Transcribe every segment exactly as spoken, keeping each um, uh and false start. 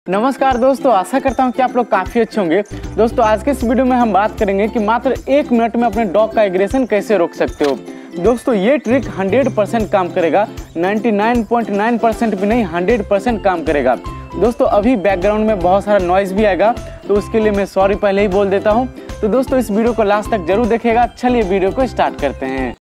नमस्कार दोस्तों, आशा करता हूँ कि आप लोग काफ़ी अच्छे होंगे। दोस्तों आज के इस वीडियो में हम बात करेंगे कि मात्र एक मिनट में अपने डॉग का एग्रेशन कैसे रोक सकते हो। दोस्तों ये ट्रिक हंड्रेड परसेंट काम करेगा, ninety nine point nine percent भी नहीं, हंड्रेड परसेंट काम करेगा। दोस्तों अभी बैकग्राउंड में बहुत सारा नॉइज़ भी आएगा, तो उसके लिए मैं सॉरी पहले ही बोल देता हूँ। तो दोस्तों इस वीडियो को लास्ट तक जरूर देखिएगा। चलिए वीडियो को स्टार्ट करते हैं।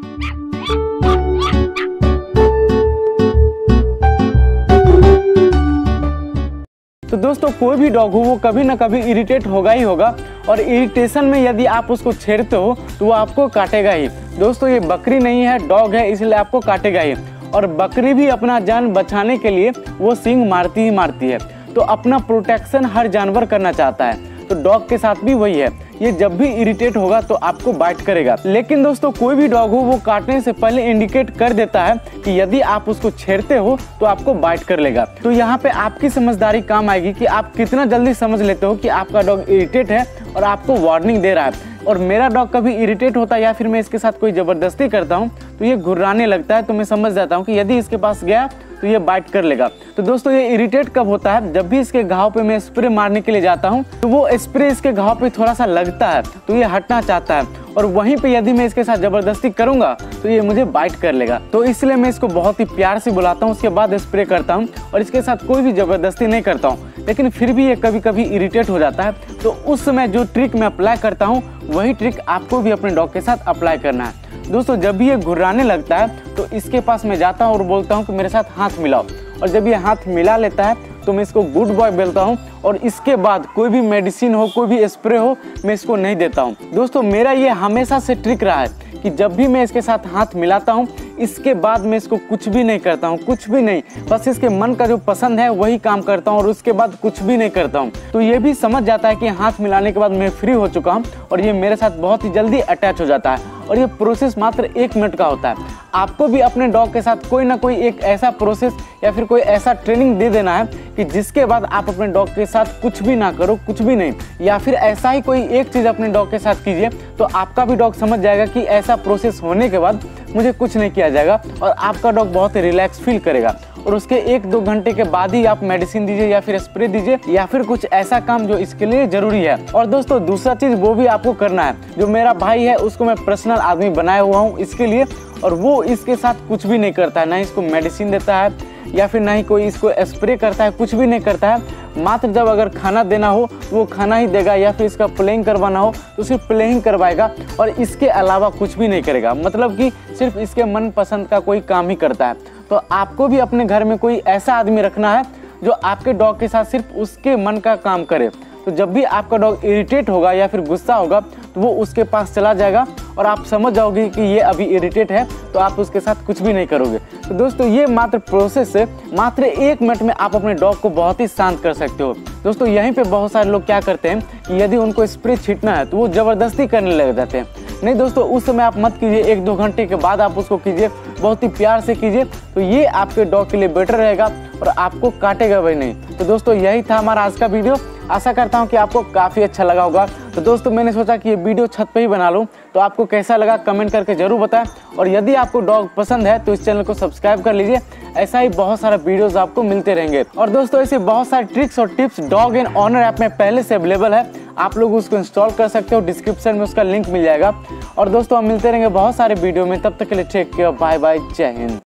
तो दोस्तों कोई भी डॉग हो वो कभी ना कभी इरिटेट होगा ही होगा, और इरिटेशन में यदि आप उसको छेड़ते हो तो वो आपको काटेगा ही। दोस्तों ये बकरी नहीं है, डॉग है, इसलिए आपको काटेगा ही। और बकरी भी अपना जान बचाने के लिए वो सींग मारती ही मारती है। तो अपना प्रोटेक्शन हर जानवर करना चाहता है, तो डॉग के साथ भी वही है। ये जब भी इरिटेट होगा तो आपको बाइट करेगा। लेकिन दोस्तों कोई भी डॉग हो वो काटने से पहले इंडिकेट कर देता है कि यदि आप उसको छेड़ते हो तो आपको बाइट कर लेगा। तो यहाँ पे आपकी समझदारी काम आएगी कि आप कितना जल्दी समझ लेते हो कि आपका डॉग इरिटेट है और आपको वार्निंग दे रहा है। और मेरा डॉग कभी इरिटेट होता है या फिर मैं इसके साथ कोई ज़बरदस्ती करता हूँ तो ये घुर्राने लगता है, तो मैं समझ जाता हूँ कि यदि इसके पास गया तो ये बाइट कर लेगा। तो दोस्तों ये इरिटेट कब होता है? जब भी इसके घाव पे मैं स्प्रे मारने के लिए जाता हूँ तो वो स्प्रे इसके घाव पे थोड़ा सा लगता है, तो ये हटना चाहता है, और वहीं पे यदि मैं इसके साथ जबरदस्ती करूंगा तो ये मुझे बाइट कर लेगा। तो इसलिए मैं इसको बहुत ही प्यार से बुलाता हूँ, उसके बाद स्प्रे करता हूँ और इसके साथ कोई भी जबरदस्ती नहीं करता हूँ। लेकिन फिर भी ये कभी कभी इरिटेट हो जाता है, तो उस समय जो ट्रिक मैं अप्लाई करता हूँ वही ट्रिक आपको भी अपने डॉग के साथ अप्लाई करना है। दोस्तों जब भी ये घुर्राने लगता है तो इसके पास मैं जाता हूँ और बोलता हूँ कि मेरे साथ हाथ मिलाओ, और जब ये हाथ मिला लेता है तो मैं इसको गुड बॉय बोलता हूँ, और इसके बाद कोई भी मेडिसिन हो, कोई भी स्प्रे हो, मैं इसको नहीं देता हूँ। दोस्तों मेरा ये हमेशा से ट्रिक रहा है कि जब भी मैं इसके साथ हाथ मिलाता हूँ इसके बाद मैं इसको कुछ भी नहीं करता हूँ, कुछ भी नहीं, बस इसके मन का जो पसंद है वही काम करता हूँ और उसके बाद कुछ भी नहीं करता हूँ। तो ये भी समझ जाता है कि हाथ मिलाने के बाद मैं फ्री हो चुका हूँ, और ये मेरे साथ बहुत ही जल्दी अटैच हो जाता है। और ये प्रोसेस मात्र एक मिनट का होता है। आपको भी अपने डॉग के साथ कोई ना कोई एक ऐसा प्रोसेस या फिर कोई ऐसा ट्रेनिंग दे देना है कि जिसके बाद आप अपने डॉग के साथ कुछ भी ना करो, कुछ भी नहीं, या फिर ऐसा ही कोई एक चीज़ अपने डॉग के साथ कीजिए, तो आपका भी डॉग समझ जाएगा कि ऐसा प्रोसेस होने के बाद मुझे कुछ नहीं किया जाएगा, और आपका डॉग बहुत ही रिलैक्स फील करेगा। और उसके एक दो घंटे के बाद ही आप मेडिसिन दीजिए या फिर स्प्रे दीजिए या फिर कुछ ऐसा काम जो इसके लिए जरूरी है। और दोस्तों दूसरा चीज वो भी आपको करना है, जो मेरा भाई है उसको मैं पर्सनल आदमी बनाया हुआ हूँ इसके लिए, और वो इसके साथ कुछ भी नहीं करता है, ना इसको मेडिसिन देता है या फिर ना ही कोई इसको स्प्रे करता है, कुछ भी नहीं करता है। मात्र जब अगर खाना देना हो वो खाना ही देगा, या फिर इसका प्लेइंग करवाना हो तो सिर्फ प्लेइंग करवाएगा, और इसके अलावा कुछ भी नहीं करेगा। मतलब कि सिर्फ इसके मन पसंद का कोई काम ही करता है। तो आपको भी अपने घर में कोई ऐसा आदमी रखना है जो आपके डॉग के साथ सिर्फ उसके मन का काम करे। तो जब भी आपका डॉग इरिटेट होगा या फिर गुस्सा होगा तो वो उसके पास चला जाएगा, और आप समझ जाओगे कि ये अभी इरिटेट है, तो आप उसके साथ कुछ भी नहीं करोगे। तो दोस्तों ये मात्र प्रोसेस से मात्र एक मिनट में आप अपने डॉग को बहुत ही शांत कर सकते हो। दोस्तों यहीं पे बहुत सारे लोग क्या करते हैं कि यदि उनको स्प्रे छींटना है तो वो ज़बरदस्ती करने लग जाते हैं। नहीं दोस्तों, उस समय आप मत कीजिए, एक दो घंटे के बाद आप उसको कीजिए, बहुत ही प्यार से कीजिए, तो ये आपके डॉग के लिए बेटर रहेगा और आपको काटेगा भी नहीं। तो दोस्तों यही था हमारा आज का वीडियो। आशा करता हूँ कि आपको काफ़ी अच्छा लगा होगा। तो दोस्तों मैंने सोचा कि ये वीडियो छत पे ही बना लूँ, तो आपको कैसा लगा कमेंट करके जरूर बताएं। और यदि आपको डॉग पसंद है तो इस चैनल को सब्सक्राइब कर लीजिए, ऐसा ही बहुत सारा वीडियोस आपको मिलते रहेंगे। और दोस्तों ऐसे बहुत सारे ट्रिक्स और tips dog and honour app में पहले से अवेलेबल है, आप लोग उसको इंस्टॉल कर सकते हो, डिस्क्रिप्शन में उसका लिंक मिल जाएगा। और दोस्तों हम मिलते रहेंगे बहुत सारे वीडियो में, तब तक के लिए टेक केयर, बाय बाय, जय हिंद।